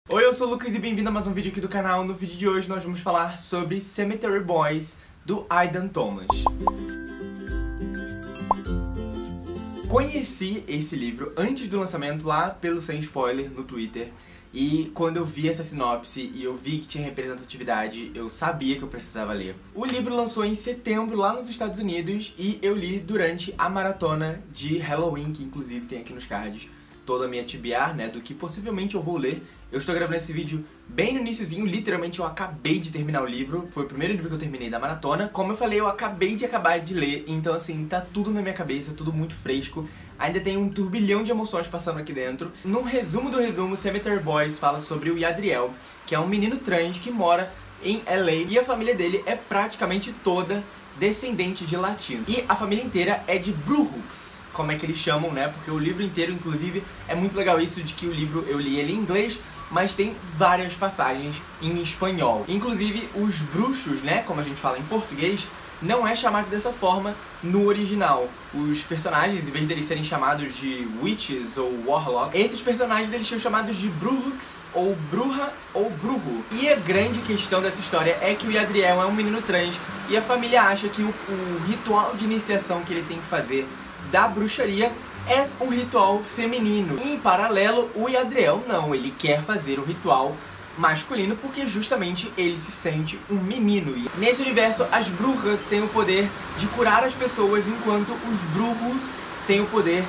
Oi, eu sou o Lucas e bem-vindo a mais um vídeo aqui do canal. No vídeo de hoje nós vamos falar sobre Cemetery Boys, do Aidan Thomas. Conheci esse livro antes do lançamento lá pelo Sem Spoiler no Twitter. E quando eu vi essa sinopse e eu vi que tinha representatividade, eu sabia que eu precisava ler. O livro lançou em setembro lá nos Estados Unidos e eu li durante a maratona de Halloween, que inclusive tem aqui nos cards toda a minha TBR, né, do que possivelmente eu vou ler. Eu estou gravando esse vídeo bem no iniciozinho, literalmente eu acabei de terminar o livro. Foi o primeiro livro que eu terminei da maratona. Como eu falei, eu acabei de acabar de ler, então assim, tá tudo na minha cabeça, tudo muito fresco. Ainda tem um turbilhão de emoções passando aqui dentro. No resumo do resumo, Cemetery Boys fala sobre o Yadriel, que é um menino trans que mora em LA, e a família dele é praticamente toda descendente de latino. E a família inteira é de Brujos, como é que eles chamam, né? Porque o livro inteiro, inclusive, é muito legal isso de que o livro eu li ele em inglês, mas tem várias passagens em espanhol. Inclusive, os bruxos, né, como a gente fala em português, não é chamado dessa forma no original. Os personagens, em vez deles serem chamados de witches ou warlock, esses personagens eles são chamados de brujux, ou bruja, ou brujo. E a grande questão dessa história é que o Yadriel é um menino trans e a família acha que o ritual de iniciação que ele tem que fazer da bruxaria é um ritual feminino. E, em paralelo, o Yadriel não, ele quer fazer o ritual masculino porque justamente ele se sente um menino. E nesse universo, as bruxas têm o poder de curar as pessoas, enquanto os brujos têm o poder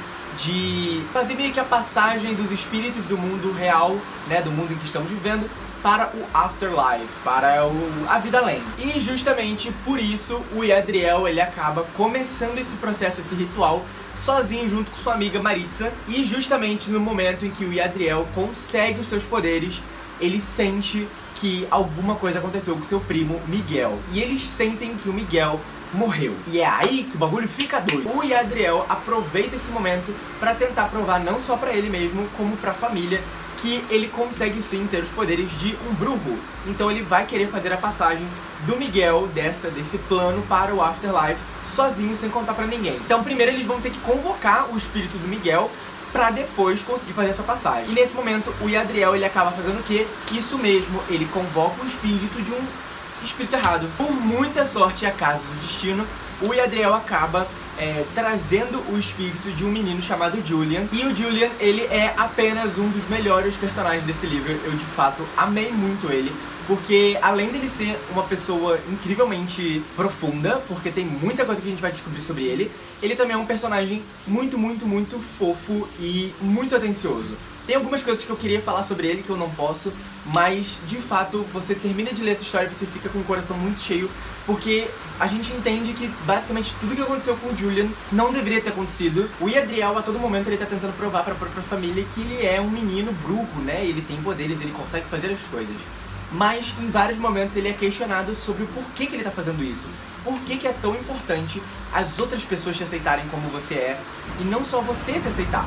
de fazer meio que a passagem dos espíritos do mundo real, né, do mundo em que estamos vivendo, para o afterlife, para a vida além. E justamente por isso o Yadriel ele acaba começando esse processo, esse ritual, sozinho junto com sua amiga Maritza. E justamente no momento em que o Yadriel consegue os seus poderes, ele sente que alguma coisa aconteceu com seu primo Miguel. E eles sentem que o Miguel morreu. E é aí que o bagulho fica doido. O Yadriel aproveita esse momento para tentar provar não só para ele mesmo, como para a família, que ele consegue sim ter os poderes de um brujo. Então ele vai querer fazer a passagem do Miguel desse plano para o Afterlife sozinho, sem contar pra ninguém. Então primeiro eles vão ter que convocar o espírito do Miguel pra depois conseguir fazer essa passagem. E nesse momento o Yadriel ele acaba fazendo o quê? Isso mesmo, ele convoca o espírito de um espírito errado. Por muita sorte e acaso do destino, o Yadriel acaba trazendo o espírito de um menino chamado Julian. E o Julian, ele é apenas um dos melhores personagens desse livro. Eu, de fato, amei muito ele, porque além dele ser uma pessoa incrivelmente profunda, porque tem muita coisa que a gente vai descobrir sobre ele, ele também é um personagem muito, muito, muito fofo e muito atencioso. Tem algumas coisas que eu queria falar sobre ele que eu não posso, mas de fato você termina de ler essa história e você fica com o coração muito cheio, porque a gente entende que basicamente tudo que aconteceu com o Julian não deveria ter acontecido. O Yadriel a todo momento ele tá tentando provar pra própria família que ele é um menino brujo, né? Ele tem poderes, ele consegue fazer as coisas. Mas em vários momentos ele é questionado sobre o porquê que ele tá fazendo isso. Por que é tão importante as outras pessoas te aceitarem como você é e não só você se aceitar.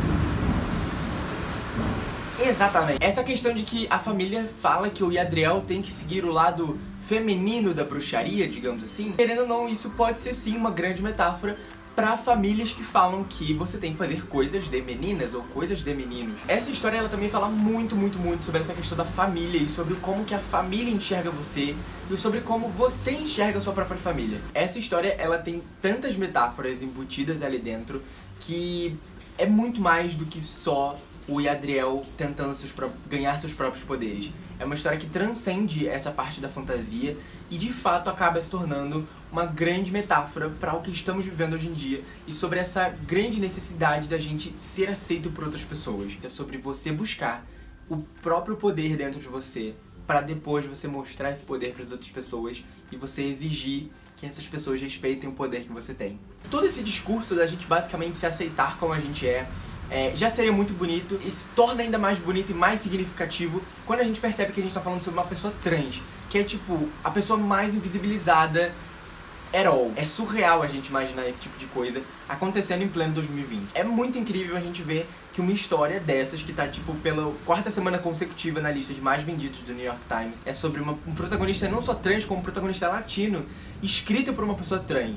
Exatamente. Essa questão de que a família fala que o Yadriel tem que seguir o lado feminino da bruxaria, digamos assim, querendo ou não, isso pode ser sim uma grande metáfora para famílias que falam que você tem que fazer coisas de meninas ou coisas de meninos. Essa história ela também fala muito, muito, muito sobre essa questão da família e sobre como que a família enxerga você e sobre como você enxerga a sua própria família. Essa história ela tem tantas metáforas embutidas ali dentro que é muito mais do que só o Yadriel tentando ganhar seus próprios poderes. É uma história que transcende essa parte da fantasia e de fato acaba se tornando uma grande metáfora para o que estamos vivendo hoje em dia e sobre essa grande necessidade da gente ser aceito por outras pessoas. É sobre você buscar o próprio poder dentro de você para depois você mostrar esse poder para as outras pessoas e você exigir que essas pessoas respeitem o poder que você tem. Todo esse discurso da gente basicamente se aceitar como a gente já seria muito bonito e se torna ainda mais bonito e mais significativo quando a gente percebe que a gente tá falando sobre uma pessoa trans, que é tipo a pessoa mais invisibilizada at all. É surreal a gente imaginar esse tipo de coisa acontecendo em pleno 2020. É muito incrível a gente ver que uma história dessas, que tá tipo pela quarta semana consecutiva na lista de mais vendidos do New York Times, é sobre um protagonista não só trans, como um protagonista latino, escrito por uma pessoa trans.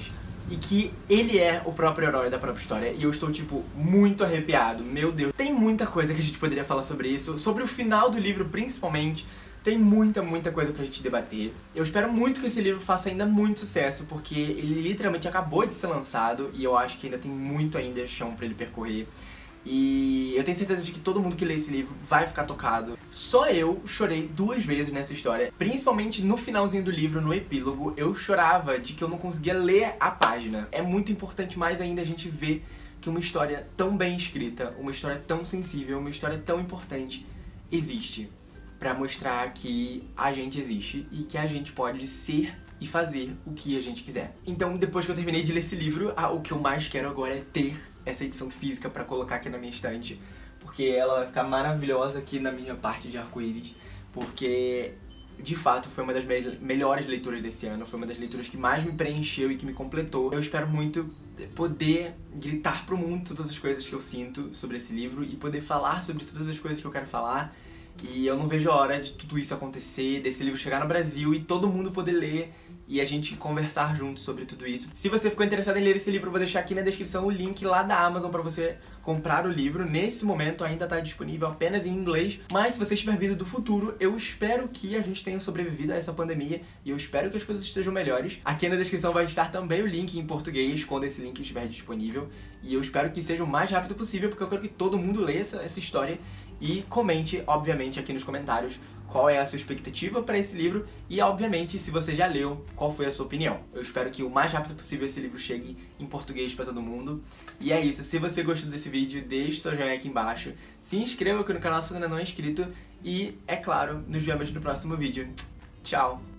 e que ele é o próprio herói da própria história. E eu estou, tipo, muito arrepiado. Meu Deus. Tem muita coisa que a gente poderia falar sobre isso. Sobre o final do livro, principalmente. Tem muita coisa pra gente debater. Eu espero muito que esse livro faça ainda muito sucesso, porque ele literalmente acabou de ser lançado e eu acho que ainda tem muito ainda chão pra ele percorrer. E eu tenho certeza de que todo mundo que lê esse livro vai ficar tocado. Só eu chorei 2 vezes nessa história. Principalmente no finalzinho do livro, no epílogo, eu chorava de que eu não conseguia ler a página. É muito importante mais ainda a gente ver que uma história tão bem escrita, uma história tão sensível, uma história tão importante existe. Pra mostrar que a gente existe e que a gente pode ser e fazer o que a gente quiser. Então, depois que eu terminei de ler esse livro, o que eu mais quero agora é ter essa edição física pra colocar aqui na minha estante, porque ela vai ficar maravilhosa aqui na minha parte de arco-íris, porque de fato foi uma das melhores leituras desse ano, foi uma das leituras que mais me preencheu e que me completou. Eu espero muito poder gritar pro mundo todas as coisas que eu sinto sobre esse livro e poder falar sobre todas as coisas que eu quero falar. E eu não vejo a hora de tudo isso acontecer, desse livro chegar no Brasil e todo mundo poder ler e a gente conversar juntos sobre tudo isso. Se você ficou interessado em ler esse livro, eu vou deixar aqui na descrição o link lá da Amazon pra você comprar o livro. Nesse momento ainda tá disponível apenas em inglês, mas se você estiver vindo do futuro, eu espero que a gente tenha sobrevivido a essa pandemia e eu espero que as coisas estejam melhores. Aqui na descrição vai estar também o link em português, quando esse link estiver disponível. E eu espero que seja o mais rápido possível, porque eu quero que todo mundo leia essa história. E comente, obviamente, aqui nos comentários qual é a sua expectativa para esse livro e, obviamente, se você já leu, qual foi a sua opinião. Eu espero que o mais rápido possível esse livro chegue em português para todo mundo. E é isso, se você gostou desse vídeo, deixe seu joinha aqui embaixo, se inscreva aqui no canal se ainda não é inscrito e, é claro, nos vemos no próximo vídeo. Tchau!